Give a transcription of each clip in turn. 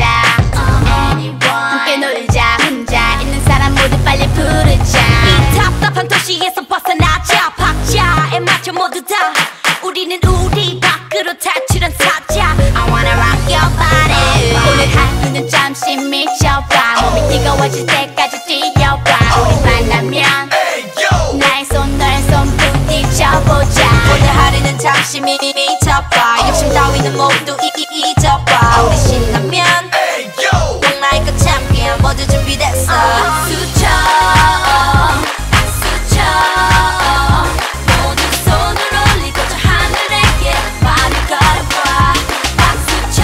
함께 놀자. 혼자 있는 사람 모두 빨리 부르자. 이 답답한 도시에서 벗어나자. 박자에 맞춰 모두 다 우리는 우리 밖으로 탈출한 사자. I wanna rock your body. 오늘 하루는 잠시 미쳐봐. 몸이 뜨거워질 때까지 뛰어봐. 우리 만나면 나의 손 너의 손 부딪혀보자. 오늘 하루는 잠시 미쳐봐. 욕심 따위는 모두 잊어봐. 우리 신나면 꼭 나의 그 챔피언 모두 준비됐어. 박수쳐 박수쳐 모두 손을 올리고 저 하늘에게 말을 걸어봐. 박수쳐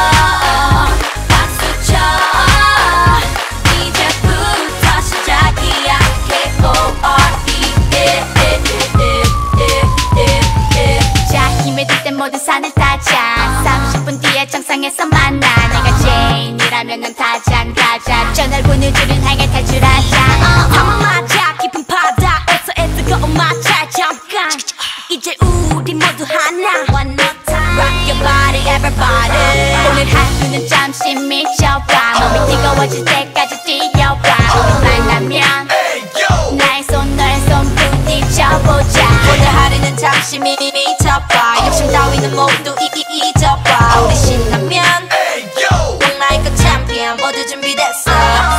박수쳐 이제부터 시작이야. K-O-R-E 자 힘을 들 땐 모두 산을 타자. 30분 뒤에 정상에서 만나. 내가 제인이라면 넌 타잔 가자. 저 넓은 우주를 향해 탈출하자. 탐험 맞아 깊은 바다에서 뜨거운 마찰. 잠깐 이제 우리 모두 하나. One more time rock your body everybody. 오늘 하루는 잠시 미쳐봐. 몸이 뜨거워질 때까지 뛰어봐. 우리 만나면 나의 손 너의 손 부딪혀보자. 오늘 하루는 잠시 미쳐봐. 욕심 따위는 모두 잊어봐. 우리 신나면 꼭 나의 그 챔피언 모두 준비됐어.